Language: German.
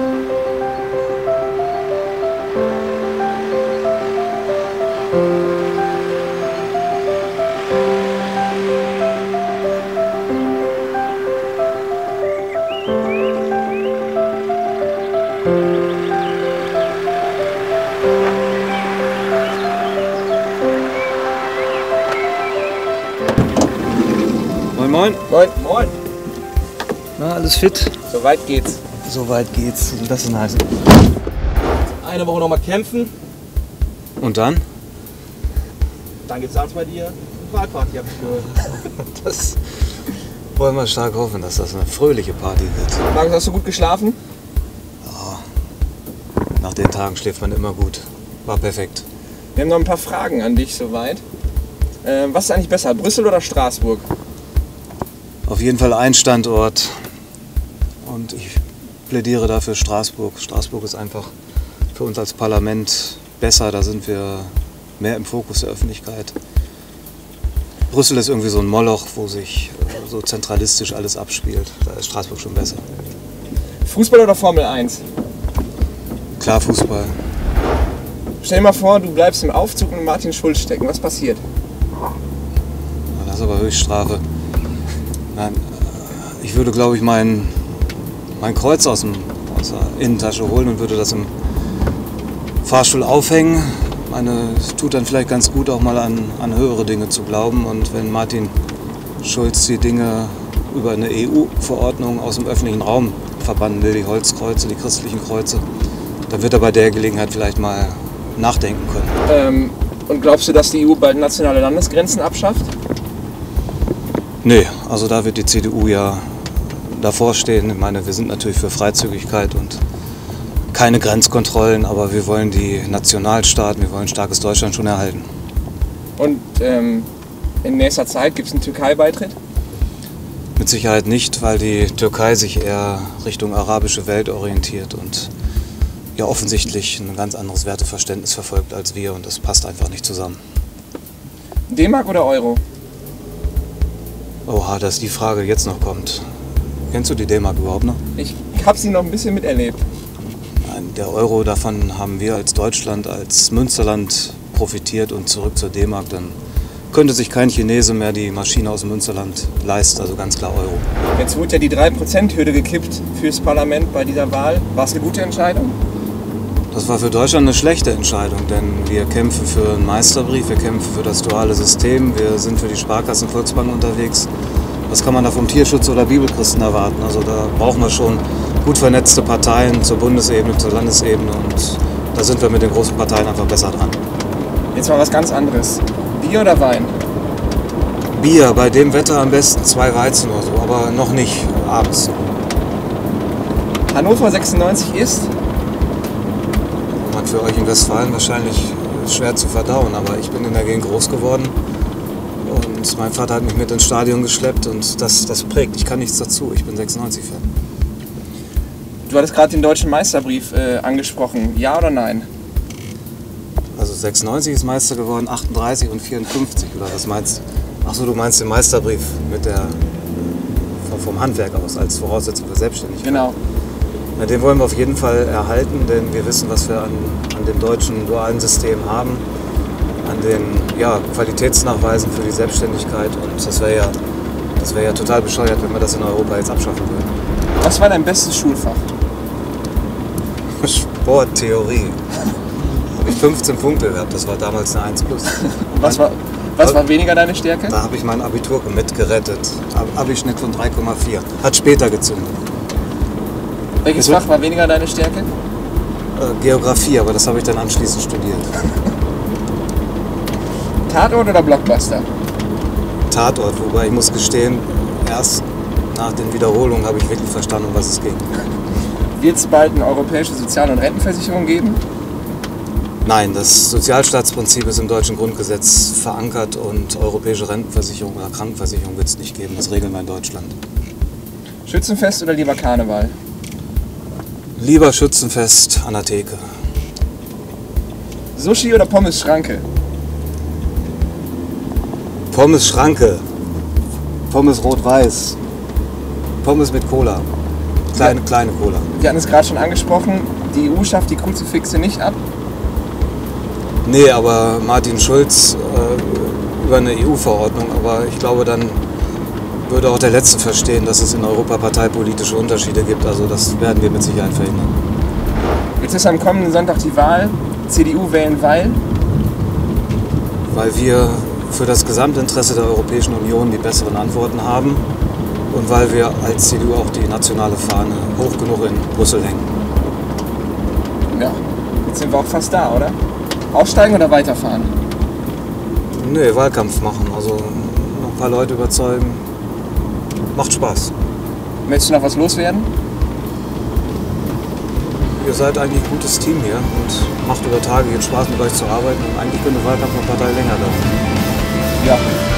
Moin. Moin. Moin. Na, alles fit? Soweit geht's. Soweit geht's. Und das ist heißen. Eine Woche noch mal kämpfen. Und dann? Dann gibt's abends bei dir eine Wahlparty, hab ich gehört. Das wollen wir stark hoffen, dass das eine fröhliche Party wird. Markus, hast du gut geschlafen? Ja. Nach den Tagen schläft man immer gut. War perfekt. Wir haben noch ein paar Fragen an dich soweit. Was ist eigentlich besser, Brüssel oder Straßburg? Auf jeden Fall ein Standort. Und ich plädiere dafür Straßburg. Straßburg ist einfach für uns als Parlament besser. Da sind wir mehr im Fokus der Öffentlichkeit. Brüssel ist irgendwie so ein Moloch, wo sich so zentralistisch alles abspielt. Da ist Straßburg schon besser. Fußball oder Formel 1? Klar, Fußball. Stell dir mal vor, du bleibst im Aufzug und Martin Schulz stecken. Was passiert? Das ist aber Höchststrafe. Nein, ich würde, glaube ich, mein Kreuz aus der Innentasche holen und würde das im Fahrstuhl aufhängen. Es tut dann vielleicht ganz gut, auch mal an höhere Dinge zu glauben. Und wenn Martin Schulz die Dinge über eine EU-Verordnung aus dem öffentlichen Raum verbannen will, die Holzkreuze, die christlichen Kreuze, dann wird er bei der Gelegenheit vielleicht mal nachdenken können. Und glaubst du, dass die EU bald nationale Landesgrenzen abschafft? Nee, also da wird die CDU ja davor stehen. Ich meine, wir sind natürlich für Freizügigkeit und keine Grenzkontrollen, aber wir wollen die Nationalstaaten, wir wollen ein starkes Deutschland schon erhalten. Und in nächster Zeit gibt es einen Türkei-Beitritt? Mit Sicherheit nicht, weil die Türkei sich eher Richtung arabische Welt orientiert und ja offensichtlich ein ganz anderes Werteverständnis verfolgt als wir und das passt einfach nicht zusammen. D-Mark oder Euro? Oha, dass die Frage jetzt noch kommt. Kennst du die D-Mark überhaupt noch? Ich habe sie noch ein bisschen miterlebt. Nein, der Euro, davon haben wir als Deutschland, als Münsterland profitiert und zurück zur D-Mark. Dann könnte sich kein Chinese mehr die Maschine aus dem Münsterland leisten, also ganz klar Euro. Jetzt wurde ja die 3%-Hürde gekippt fürs Parlament bei dieser Wahl. War es eine gute Entscheidung? Das war für Deutschland eine schlechte Entscheidung, denn wir kämpfen für einen Meisterbrief, wir kämpfen für das duale System, wir sind für die Sparkassen, Volksbank unterwegs. Was kann man da vom Tierschutz oder Bibelchristen erwarten? Also da brauchen wir schon gut vernetzte Parteien zur Bundesebene, zur Landesebene und da sind wir mit den großen Parteien einfach besser dran. Jetzt mal was ganz anderes. Bier oder Wein? Bier, bei dem Wetter am besten 2 Weizen oder so, aber noch nicht abends. Hannover 96 ist? Für euch in Westfalen wahrscheinlich schwer zu verdauen, aber ich bin in der Gegend groß geworden und mein Vater hat mich mit ins Stadion geschleppt und das prägt. Ich kann nichts dazu, ich bin 96-Fan. Du hattest gerade den deutschen Meisterbrief angesprochen, ja oder nein? Also 96 ist Meister geworden, 38 und 54, oder was meinst du? Achso, du meinst den Meisterbrief mit vom Handwerk aus als Voraussetzung für Selbstständigkeit. Genau. Ja, den wollen wir auf jeden Fall erhalten, denn wir wissen, was wir an dem deutschen dualen System haben, an den Qualitätsnachweisen für die Selbstständigkeit und das wäre ja total bescheuert, wenn wir das in Europa jetzt abschaffen würden. Was war dein bestes Schulfach? Sporttheorie. Habe ich 15 Punkte gehabt, das war damals eine 1+. Was war weniger deine Stärke? Da habe ich mein Abitur mitgerettet. Abischnitt von 3,4. Hat später gezündet. Welches Fach war weniger deine Stärke? Geografie, aber das habe ich dann anschließend studiert. Tatort oder Blockbuster? Tatort, wobei ich muss gestehen, erst nach den Wiederholungen habe ich wirklich verstanden, um was es ging. Wird es bald eine europäische Sozial- und Rentenversicherung geben? Nein, das Sozialstaatsprinzip ist im deutschen Grundgesetz verankert und europäische Rentenversicherung oder Krankenversicherung wird es nicht geben. Das regeln wir in Deutschland. Schützenfest oder lieber Karneval? Lieber Schützenfest an der Theke. Sushi oder Pommes Schranke? Pommes Schranke. Pommes rot-weiß. Pommes mit Cola. Kleine Cola. Wir hatten es gerade schon angesprochen, die EU schafft die Kruzifixe nicht ab. Nee, aber Martin Schulz über eine EU-Verordnung. Aber ich glaube, dann würde auch der Letzte verstehen, dass es in Europa parteipolitische Unterschiede gibt. Also das werden wir mit Sicherheit verhindern. Jetzt ist am kommenden Sonntag die Wahl. CDU wählen, weil? Weil wir für das Gesamtinteresse der Europäischen Union die besseren Antworten haben und weil wir als CDU auch die nationale Fahne hoch genug in Brüssel hängen. Ja, jetzt sind wir auch fast da, oder? Aussteigen oder weiterfahren? Nee, Wahlkampf machen, also noch ein paar Leute überzeugen. Macht Spaß. Möchtest du noch was loswerden? Ihr seid eigentlich ein gutes Team hier und macht über Tage jetzt Spaß mit euch zu arbeiten und eigentlich könnte Wahlkampf noch ein paar Tage länger dauern. Ja.